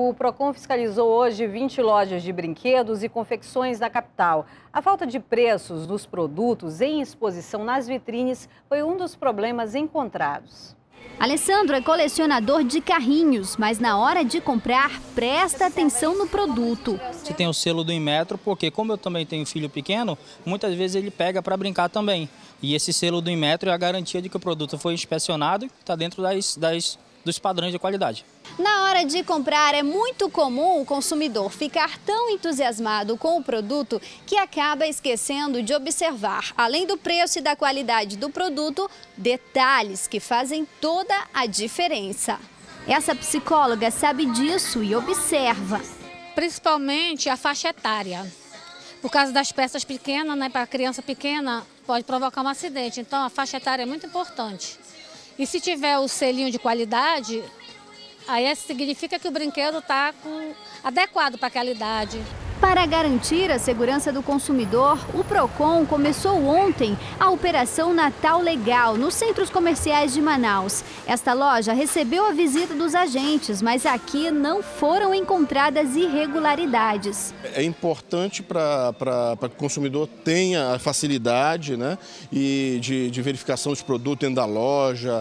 O Procon fiscalizou hoje 20 lojas de brinquedos e confecções da capital. A falta de preços dos produtos em exposição nas vitrines foi um dos problemas encontrados. Alessandro é colecionador de carrinhos, mas na hora de comprar, presta atenção no produto. Você tem o selo do Inmetro, porque como eu também tenho filho pequeno, muitas vezes ele pega para brincar também. E esse selo do Inmetro é a garantia de que o produto foi inspecionado e está dentro dos padrões de qualidade. Na hora de comprar, é muito comum o consumidor ficar tão entusiasmado com o produto que acaba esquecendo de observar, além do preço e da qualidade do produto, detalhes que fazem toda a diferença. Essa psicóloga sabe disso e observa. Principalmente a faixa etária. Por causa das peças pequenas, né, para a criança pequena, pode provocar um acidente. Então, a faixa etária é muito importante. E se tiver o selinho de qualidade, aí significa que o brinquedo está adequado para aquela idade. Para garantir a segurança do consumidor, o Procon começou ontem a Operação Natal Legal nos centros comerciais de Manaus. Esta loja recebeu a visita dos agentes, mas aqui não foram encontradas irregularidades. É importante para que o consumidor tenha a facilidade, né, de verificação dos produtos dentro da loja,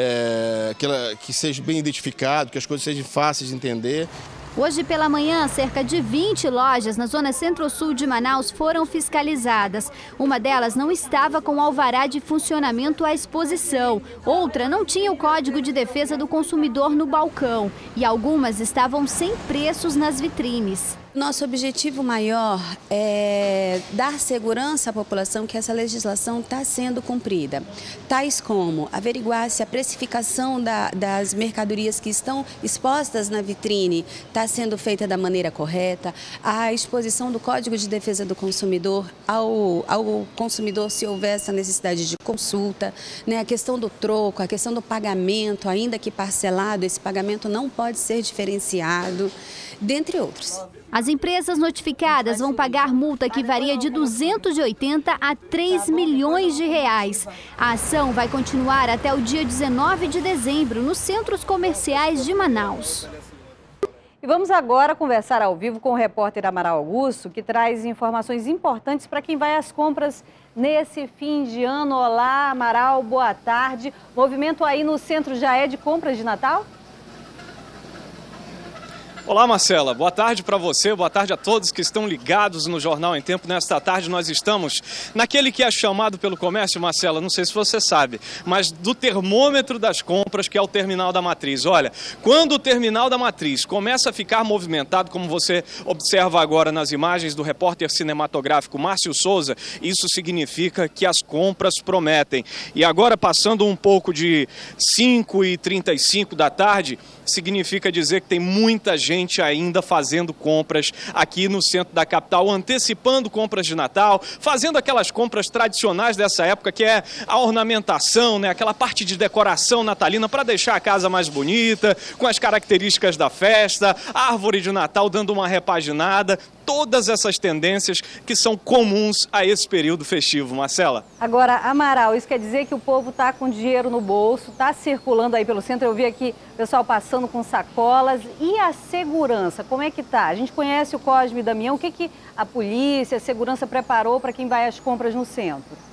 que seja bem identificado, que as coisas sejam fáceis de entender. Hoje pela manhã, cerca de 20 lojas na zona centro-sul de Manaus foram fiscalizadas. Uma delas não estava com alvará de funcionamento à exposição. Outra não tinha o Código de Defesa do Consumidor no balcão. E algumas estavam sem preços nas vitrines. Nosso objetivo maior é dar segurança à população que essa legislação está sendo cumprida. Tais como averiguar se a precificação das mercadorias que estão expostas na vitrine está sendo feita da maneira correta, a exposição do Código de Defesa do Consumidor ao consumidor se houver essa necessidade de consulta, né? A questão do troco, a questão do pagamento, ainda que parcelado, esse pagamento não pode ser diferenciado, dentre outros. As empresas notificadas vão pagar multa que varia de 280 a 3 milhões de reais. A ação vai continuar até o dia 19 de dezembro nos centros comerciais de Manaus. E vamos agora conversar ao vivo com o repórter Amaral Augusto, que traz informações importantes para quem vai às compras nesse fim de ano. Olá, Amaral, boa tarde. Movimento aí no centro já é de compras de Natal? Olá, Marcela. Boa tarde para você, boa tarde a todos que estão ligados no Jornal em Tempo. Nesta tarde nós estamos naquele que é chamado pelo comércio, Marcela, não sei se você sabe, mas do termômetro das compras, que é o Terminal da Matriz. Olha, quando o Terminal da Matriz começa a ficar movimentado, como você observa agora nas imagens do repórter cinematográfico Márcio Souza, isso significa que as compras prometem. E agora, passando um pouco de 5h35 da tarde, significa dizer que tem muita gente ainda fazendo compras aqui no centro da capital, antecipando compras de Natal, fazendo aquelas compras tradicionais dessa época, que é a ornamentação, né? Aquela parte de decoração natalina para deixar a casa mais bonita, com as características da festa, a árvore de Natal dando uma repaginada, todas essas tendências que são comuns a esse período festivo, Marcela. Agora, Amaral, isso quer dizer que o povo está com dinheiro no bolso, está circulando aí pelo centro. Eu vi aqui o pessoal passando com sacolas. E a segurança, como é que tá? A gente conhece o Cosme e Damião. O que a polícia, a segurança preparou para quem vai às compras no centro?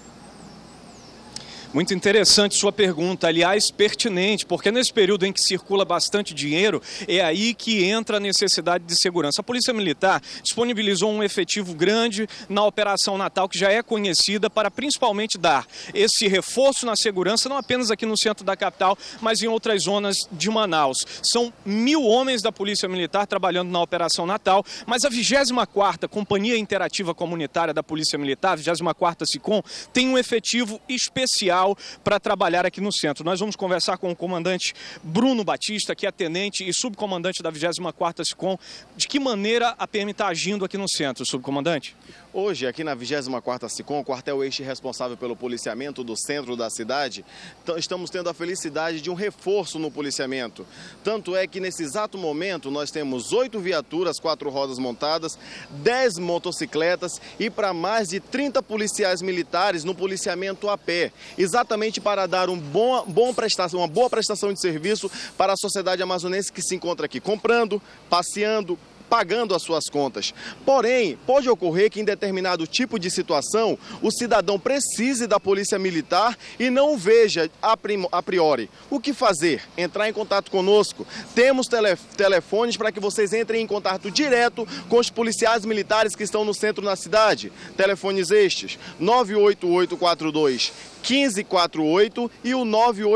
Muito interessante sua pergunta, aliás, pertinente, porque nesse período em que circula bastante dinheiro, é aí que entra a necessidade de segurança. A Polícia Militar disponibilizou um efetivo grande na Operação Natal, que já é conhecida para principalmente dar esse reforço na segurança, não apenas aqui no centro da capital, mas em outras zonas de Manaus. São 1.000 homens da Polícia Militar trabalhando na Operação Natal, mas a 24ª Companhia Interativa Comunitária da Polícia Militar, a 24ª SICOM, tem um efetivo especial para trabalhar aqui no centro. Nós vamos conversar com o comandante Bruno Batista, que é tenente e subcomandante da 24ª SICOM. De que maneira a PM está agindo aqui no centro, subcomandante? Hoje, aqui na 24ª SICOM, quartel eixo responsável pelo policiamento do centro da cidade, estamos tendo a felicidade de um reforço no policiamento. Tanto é que nesse exato momento nós temos 8 viaturas, 4 rodas montadas, 10 motocicletas e para mais de 30 policiais militares no policiamento a pé. exatamente para dar uma boa prestação de serviço para a sociedade amazonense que se encontra aqui comprando, passeando, pagando as suas contas. Porém, pode ocorrer que em determinado tipo de situação, o cidadão precise da polícia militar e não veja a priori. O que fazer? Entrar em contato conosco. Temos telefones para que vocês entrem em contato direto com os policiais militares que estão no centro da cidade. Telefones estes, 98842 1548 e o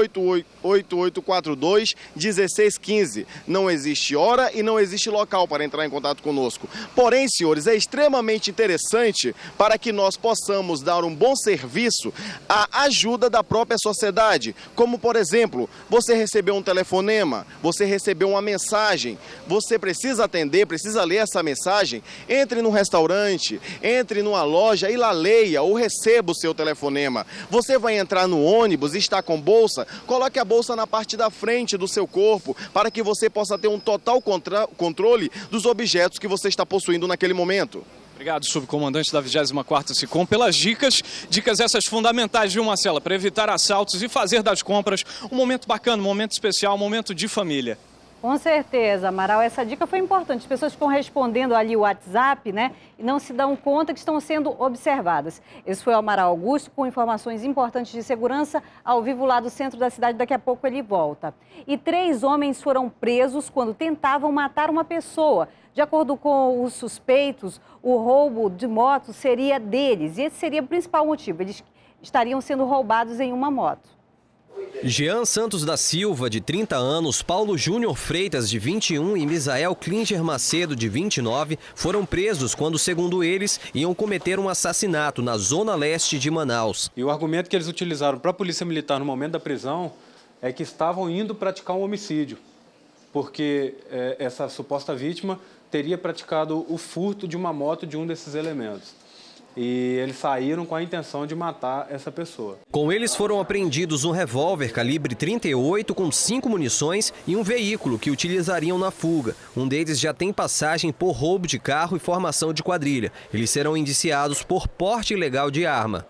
98842 1615. Não existe hora e não existe local para entrar em contato conosco. Porém, senhores, é extremamente interessante para que nós possamos dar um bom serviço à ajuda da própria sociedade. Como, por exemplo, você recebeu um telefonema, você recebeu uma mensagem, você precisa atender, precisa ler essa mensagem, entre no restaurante, entre numa loja e lá leia ou receba o seu telefonema. Você vai entrar no ônibus e está com bolsa, coloque a bolsa na parte da frente do seu corpo para que você possa ter um total controle dos objetos que você está possuindo naquele momento. Obrigado, subcomandante da 24ª SICOM, pelas dicas essas fundamentais, viu, Marcela, para evitar assaltos e fazer das compras um momento bacana, um momento especial, um momento de família. Com certeza, Amaral, essa dica foi importante. As pessoas ficam respondendo ali o WhatsApp, né, e não se dão conta que estão sendo observadas. Esse foi o Amaral Augusto com informações importantes de segurança ao vivo lá do centro da cidade. Daqui a pouco ele volta. E 3 homens foram presos quando tentavam matar uma pessoa. De acordo com os suspeitos, o roubo de moto seria deles. E esse seria o principal motivo. Eles estariam sendo roubados em uma moto. Jean Santos da Silva, de 30 anos, Paulo Júnior Freitas, de 21 e Misael Klinger Macedo, de 29, foram presos quando, segundo eles, iam cometer um assassinato na zona leste de Manaus. E o argumento que eles utilizaram para a Polícia Militar no momento da prisão é que estavam indo praticar um homicídio, porque essa suposta vítima teria praticado o furto de uma moto de um desses elementos. E eles saíram com a intenção de matar essa pessoa. Com eles foram apreendidos um revólver calibre 38 com 5 munições e um veículo que utilizariam na fuga. Um deles já tem passagem por roubo de carro e formação de quadrilha. Eles serão indiciados por porte ilegal de arma.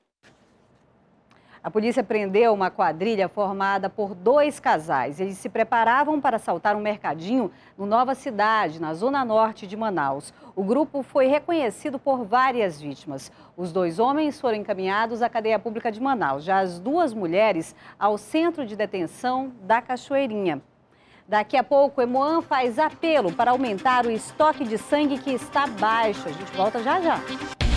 A polícia prendeu uma quadrilha formada por 2 casais. Eles se preparavam para assaltar um mercadinho no Nova Cidade, na zona norte de Manaus. O grupo foi reconhecido por várias vítimas. Os 2 homens foram encaminhados à cadeia pública de Manaus. Já as 2 mulheres ao centro de detenção da Cachoeirinha. Daqui a pouco, Hemoan faz apelo para aumentar o estoque de sangue que está baixo. A gente volta já já.